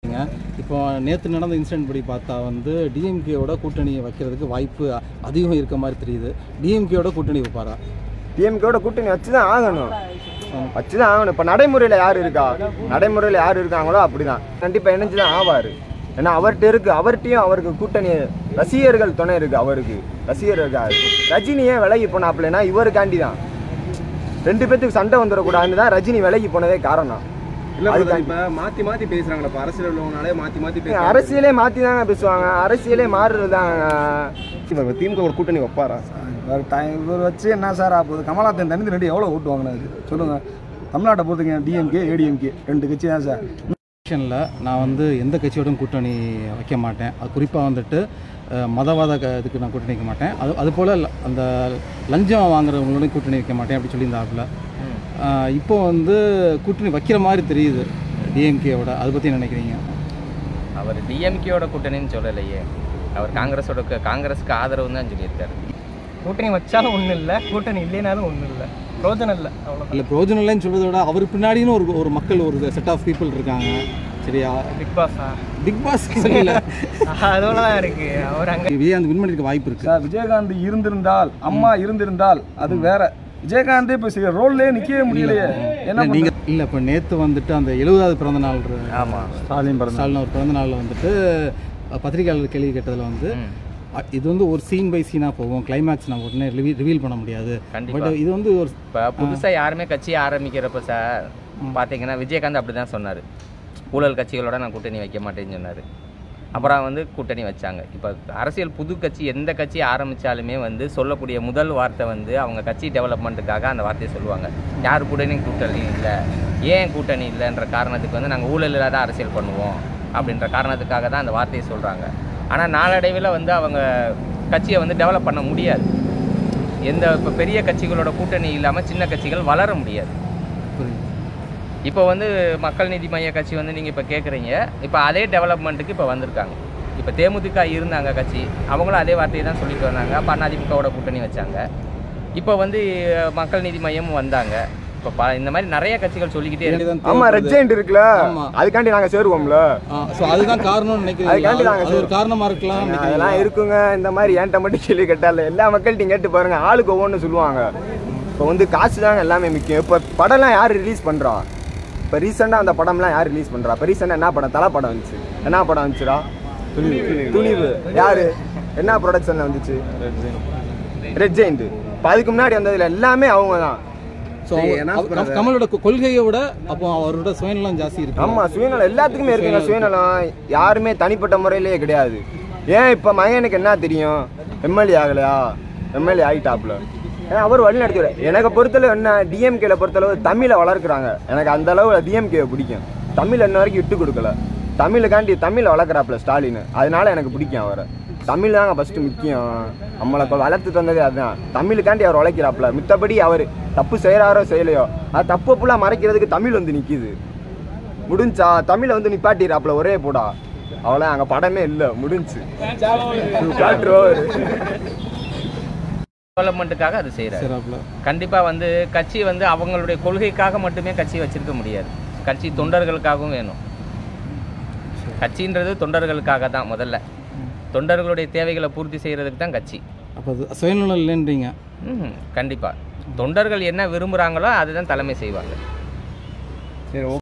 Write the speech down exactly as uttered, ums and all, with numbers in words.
இப்போ நேற்று நடந்த இன்சிடென்ட் படி பார்த்தா வந்து டிஎம்கேயோட கூட்டணியை வைக்கிறதுக்கு வாய்ப்பு அதிகம் இருக்க மாதிரி தெரியுது. டிஎம்கேயோட கூட்டணி வைப்பாரா? டிஎம்கேயோட கூட்டணி வச்சு தான் ஆகணும், வச்சு தான் ஆகணும். இப்போ நடைமுறையில் யார் இருக்கா, நடைமுறையில் யார் இருக்காங்களோ அப்படி தான் கண்டிப்பாக இணைஞ்சு தான் ஆவார். ஏன்னா அவர்கிட்ட இருக்குது, அவர்கிட்டையும் அவருக்கு கூட்டணி ரசிகர்கள் துணை இருக்குது. அவருக்கு ரசிகர்கள் ரஜினியே விலகி போனாப்லன்னா இவருக்காண்டி தான். ரெண்டு பேத்துக்கு சண்டை வந்துடக்கூடாதுன்னு தான் ரஜினி விலகி போனதே காரணம். மாற்றி மாற்றி பேசுகிறாங்களா? இப்போ அரசியல் உள்ளவங்கனாலே மாற்றி மாற்றி பேசுகிறாங்க. அரசியலே மாற்றி தாங்க பேசுவாங்க, அரசியலே மாறுறது தாங்க. இவர் திமுக ஒரு கூட்டணி வைப்பாரா? இவர் வச்சு என்ன சார் ஆகுது? கமலாத்தன் தனித்து ரெண்டு எவ்வளோ ஓட்டு வாங்கினாரு சொல்லுங்கள். தமிழ்நாட்டை பொறுத்தங்க டிஎம்கே ஏடிஎம்கே ரெண்டு கட்சி தான் சார். எலெக்ஷனில் நான் வந்து எந்த கட்சியோடும் கூட்டணி வைக்க மாட்டேன். அது குறிப்பாக வந்துட்டு மதவாத க இதுக்கு நான் கூட்டணி வைக்க மாட்டேன். அது அதுபோல் அந்த லஞ்சம் வாங்குறவங்களோடையும் கூட்டணி வைக்க மாட்டேன் அப்படி சொல்லியிருந்தாப்புல. இப்போ வந்து கூட்டணி வைக்கிற மாதிரி தெரியுது டிஎம்கேவோட. அதை பற்றி நினைக்கிறீங்க? அவர் டிஎம்கேயோட கூட்டணின்னு சொல்லலையே, அவர் காங்கிரஸோட காங்கிரஸுக்கு ஆதரவு தான் சொல்லியிருக்காரு. கூட்டணி வச்சாலும் ஒன்றும் இல்லை, கூட்டணி இல்லைனாலும் ஒன்றும் இல்லை, பிரோஜனம் இல்லை. அவ்வளோ இல்லை, பிரோஜனம் இல்லைன்னு சொல்கிறத விட அவர் பின்னாடின்னு ஒரு ஒரு மக்கள் ஒரு செட் ஆஃப் பீப்புள் இருக்காங்க. சரியா? பிக் பாஸா? பிக் பாஸ் சொல்லல, அதோட தான் இருக்குது. அவர் அங்கே விஜயகாந்த் வின் பண்ணிருக்க வாய்ப்பு இருக்குது சார். விஜயகாந்த் இருந்திருந்தால், அம்மா இருந்திருந்தால் அது வேற. விஜயகாந்தே இப்போ ரோல்லே நிற்கவே முடியலையே. என்ன நீங்கள் இல்லை, இப்போ நேற்று வந்துட்டு அந்த எழுபதாவது பிறந்த நாள், ஆமாம், ஸ்டாலின் பிறந்த ஸ்டாலின் ஒரு பிறந்த நாளில் வந்துட்டு பத்திரிகையாளர் கேள்வி கேட்டதில் வந்து இது வந்து ஒரு சீன் பை சீனாக போகும், கிளைமேக்ஸ் நான் உடனே ரிவீல் ரிவீல் பண்ண முடியாது. பட் இது வந்து ஒரு இப்போ புதுசாக யாருமே கட்சி ஆரம்பிக்கிறப்ப சார் பார்த்தீங்கன்னா விஜயகாந்த் அப்படி தான் சொன்னார். ஊழல் கட்சிகளோட நான் கூட்டணி வைக்க மாட்டேன்னு சொன்னார். அப்புறம் வந்து கூட்டணி வச்சாங்க. இப்போ அரசியல் புது கட்சி எந்த கட்சி ஆரம்பித்தாலுமே வந்து சொல்லக்கூடிய முதல் வார்த்தை வந்து அவங்க கட்சி டெவலப்மெண்ட்டுக்காக அந்த வார்த்தையை சொல்லுவாங்க. யார் கூட்டணி கூட்டணி இல்லை, ஏன் கூட்டணி இல்லைன்ற காரணத்துக்கு வந்து நாங்கள் ஊழல் இல்லாத அரசியல் பண்ணுவோம் அப்படின்ற காரணத்துக்காக தான் அந்த வார்த்தையை சொல்கிறாங்க. ஆனால் நாளடைவில் வந்து அவங்க கட்சியை வந்து டெவலப் பண்ண முடியாது. எந்த இப்போ பெரிய கட்சிகளோட கூட்டணி இல்லாமல் சின்ன கட்சிகள் வளர முடியாது. இப்போ வந்து மக்கள் நீதி மைய கட்சி வந்து நீங்கள் இப்போ கேட்குறீங்க, இப்போ அதே டெவலப்மெண்ட்டுக்கு இப்போ வந்திருக்காங்க. இப்போ தேமுதிக இருந்தாங்க கட்சி, அவங்களும் அதே வார்த்தையை தான் சொல்லிட்டு வந்தாங்க. அப்போ அதிமுகவோட கூட்டணி வச்சாங்க. இப்போ வந்து மக்கள் நீதி மையமும் வந்தாங்க. இப்போ இந்த மாதிரி நிறைய கட்சிகள் சொல்லிக்கிட்டே இருக்கு. ஆமா, ரெட் ஜெயண்ட் இருக்குல்ல, அதுக்காண்டி நாங்க சேருவோம்ல. சோ அதுதான் காரணம்னு நினைக்கிறேன். அதுக்காண்டி நாங்க அது ஒரு காரணமா இருக்கலாம். அதெல்லாம் இருக்குங்க. இந்த மாதிரி ஏன்ட்ட மட்டும் கேள்வி கேட்டால எல்லா மக்கள்கிட்டையும் கேட்டு பாருங்க, ஆளுக்கு ஒவ்வொன்று சொல்லுவாங்க. இப்போ வந்து காசு தாங்க எல்லாமே முக்கியம். இப்போ படம்லாம் யார் ரிலீஸ் பண்றா? இப்போ ரீசெண்டாக அந்த படம்லாம் யார் ரிலீஸ் பண்றா? இப்போ ரீசெண்டாக என்ன படம்? தலை படம் வந்துச்சு. என்ன படம் வந்துச்சுடா? துணிவு. யாரு என்ன ப்ரொடக்ஷன்ல வந்துச்சு? Red giant. இப்போ அதுக்கு முன்னாடி வந்ததுல எல்லாமே அவங்க தான். கமலோட கொள்கையை விட அப்போ அவரோட சுயநலம் ஜாஸ்தி இருக்கு. ஆமா, சுயநலம் எல்லாத்துக்குமே இருக்குங்க. சுயநலம் யாருமே தனிப்பட்ட முறையிலேயே கிடையாது. ஏன் இப்போ மகனுக்கு என்ன தெரியும்? எம்எல்ஏ ஆகலையா? எம்எல்ஏ ஆகிட்டாப்ல. ஏன்னா அவர் வழி நடத்தி. எனக்கு பொறுத்தளவு என்ன, டிஎம்கேல பொறுத்தளவு தமிழை வளர்க்குறாங்க. எனக்கு அந்த அளவு டிஎம்கேவை பிடிக்கும். தமிழ் இன்ன வரைக்கும் விட்டு கொடுக்கல. தமிழுக்காண்டி தமிழை வளர்க்குறாப்புல ஸ்டாலின். அதனால எனக்கு பிடிக்கும் அவரை. தமிழ் தாங்க ஃபஸ்ட்டு முக்கியம். நம்மளை வளர்த்து தந்ததே அதுதான். தமிழுக்காண்டி அவர் உழைக்கிறாப்புல. மித்தபடி அவர் தப்பு செய்கிறாரோ செய்யலையோ, அது தப்பு ஃபுல்லாக மறைக்கிறதுக்கு தமிழ் வந்து நிற்கிது. முடிஞ்சா தமிழை வந்து நிப்பாட்டிறாப்புல ஒரே போடா. அவ்வளோ அங்கே படமே இல்லை, முடிஞ்சு டெவலப்மெண்ட்டுக்காக அது செய்கிறாங்க. கண்டிப்பாக வந்து கட்சி வந்து அவங்களுடைய கொள்கைக்காக மட்டுமே கட்சி வச்சிருக்க முடியாது. கட்சி தொண்டர்களுக்காகவும் வேணும். கட்சின்றது தொண்டர்களுக்காக தான். முதல்ல தொண்டர்களுடைய தேவைகளை பூர்த்தி செய்கிறதுக்கு தான் கட்சி. அப்போ சுயநலம் இல்லைன்றீங்க? ம், கண்டிப்பாக தொண்டர்கள் என்ன விரும்புகிறாங்களோ அதுதான் தலைமை செய்வாங்க. சரி.